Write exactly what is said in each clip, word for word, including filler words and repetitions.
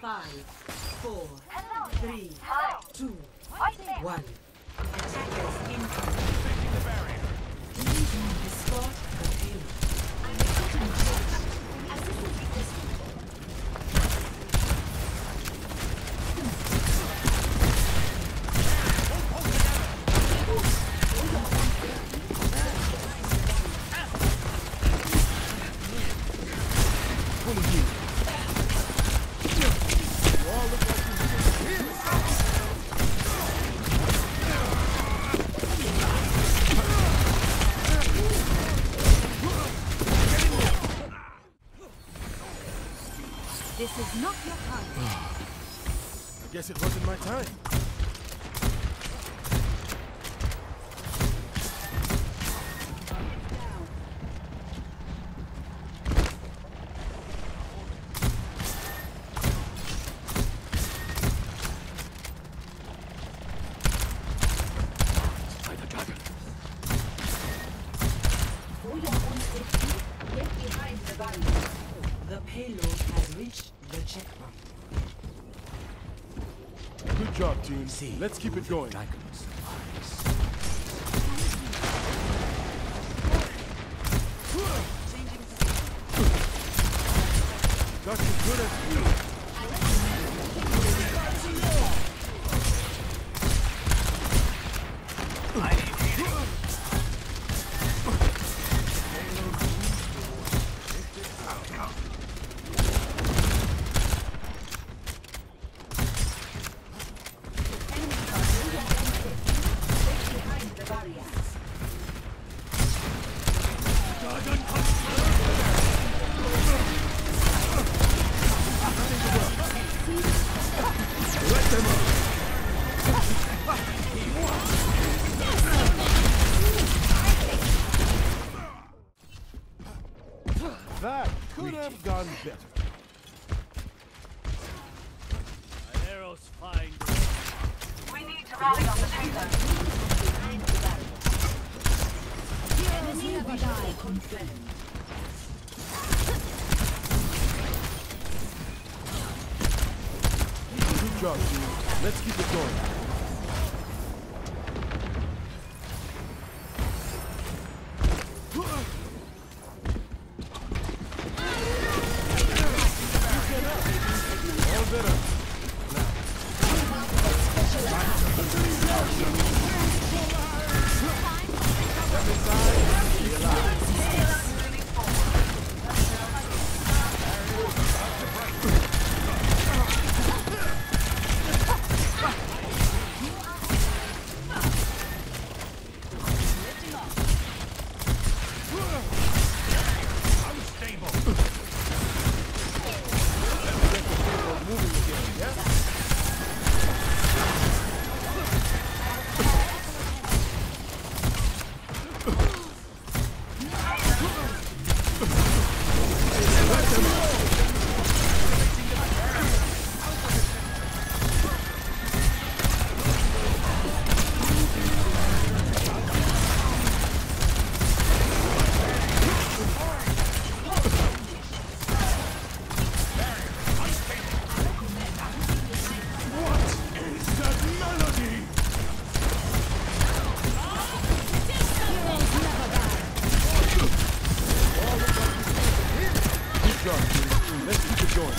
Five, four, three, two, one. Attackers incoming. Taking the barrier. Escort the payload. This is not your time. I guess it wasn't my time. By the dragon. Get behind the barrier. The payload has reached the checkpoint. Good job, team. See, let's keep it going. Dragons. Got you good at you. That could have gone better. My arrows find. We need to rally on the payload. Enemy never die. Good job, team. Let's keep it going. Let's keep it going.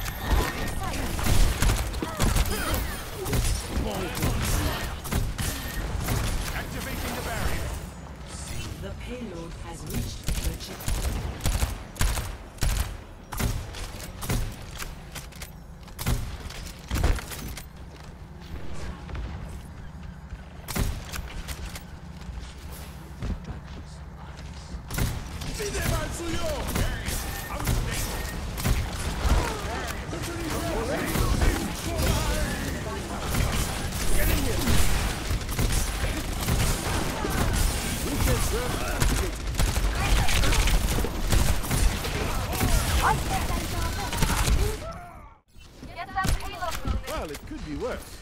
Activating the barrier. The payload has reached the checkpoint. Well, it could be worse.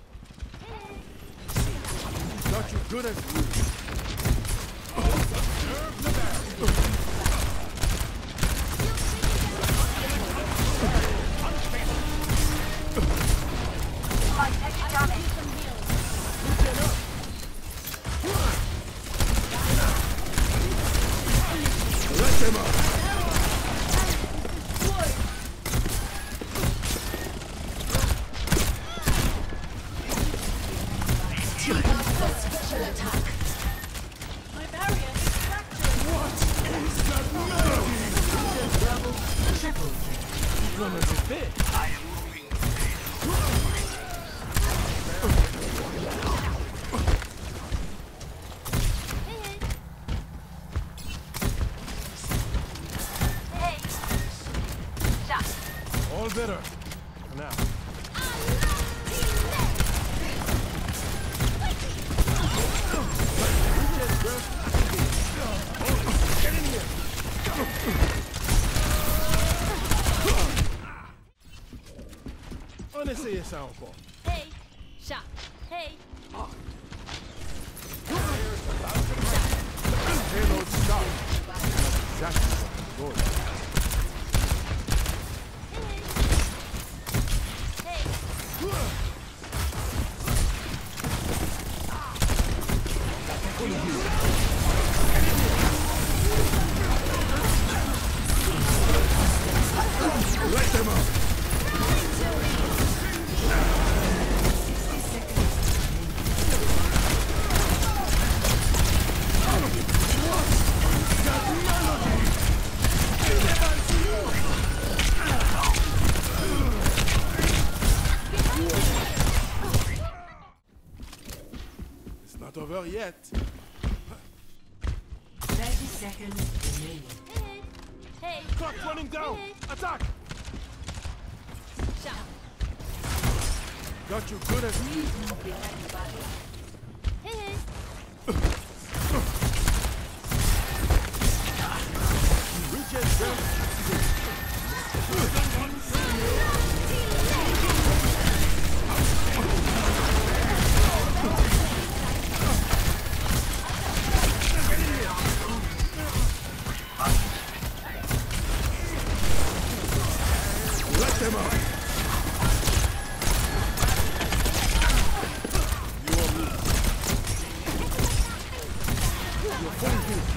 Got you good as new. Observe the barrier. gonna do this. Hey. Shot. All better. Now. Get in here. On essaye ça encore. Hey. Shot. Hey. Payload stop. Exactly. Good. Hey. Light them up. It's not over yet. thirty seconds remaining. Hey. Clock running down. Attack. Shot. Got you good as me. Hey. Regen belt activated. Let them up. You are me. You're fully healed.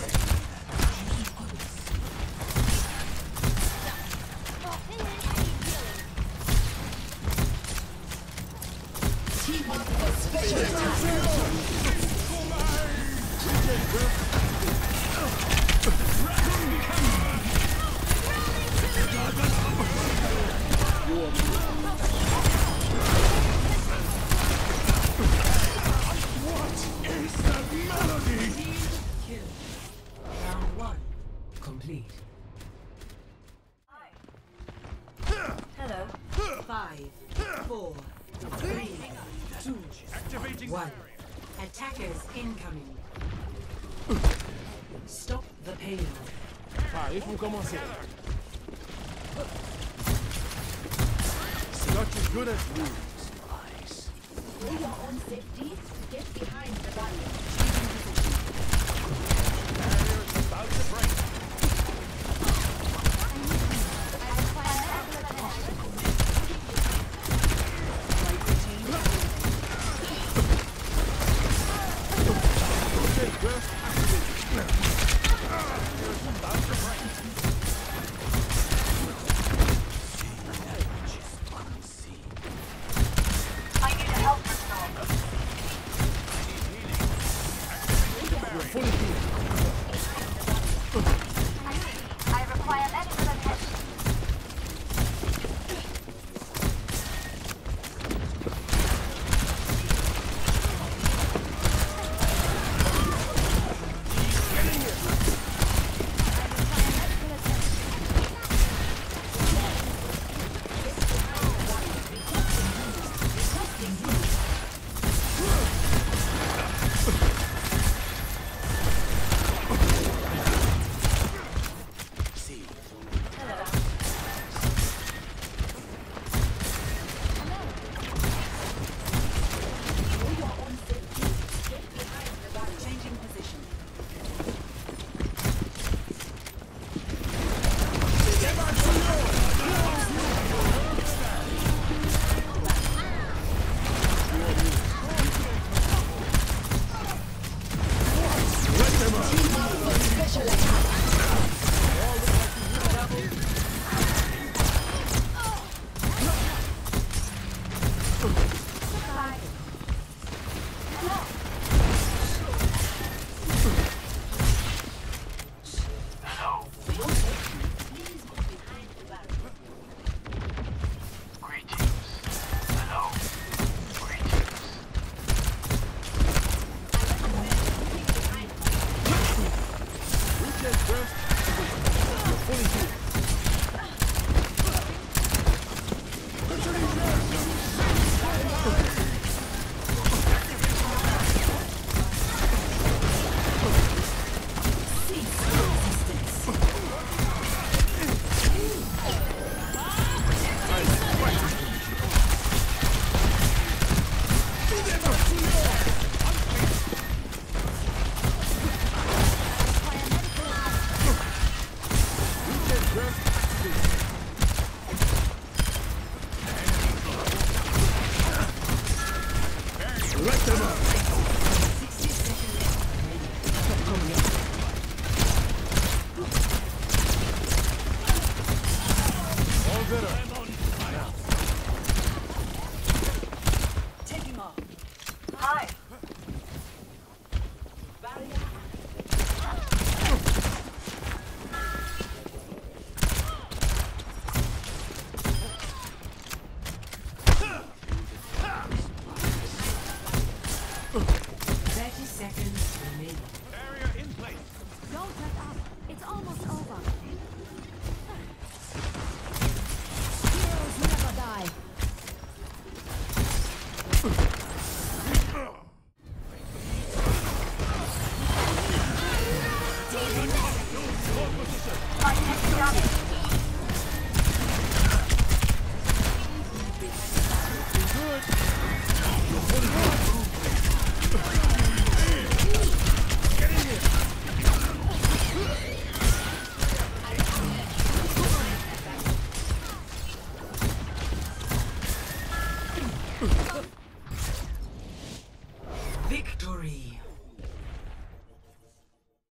Round one complete. Hello. Five, four, three, two, one. Attackers incoming. Stop the payload. Ah, il faut commencer. Got you good as new. For your own safety, get behind the barrier. Barrier's about to break. I require medical attention. Okay, burst activated. Barrier's about to break. I need a help restore. You're fully healed. Reloading.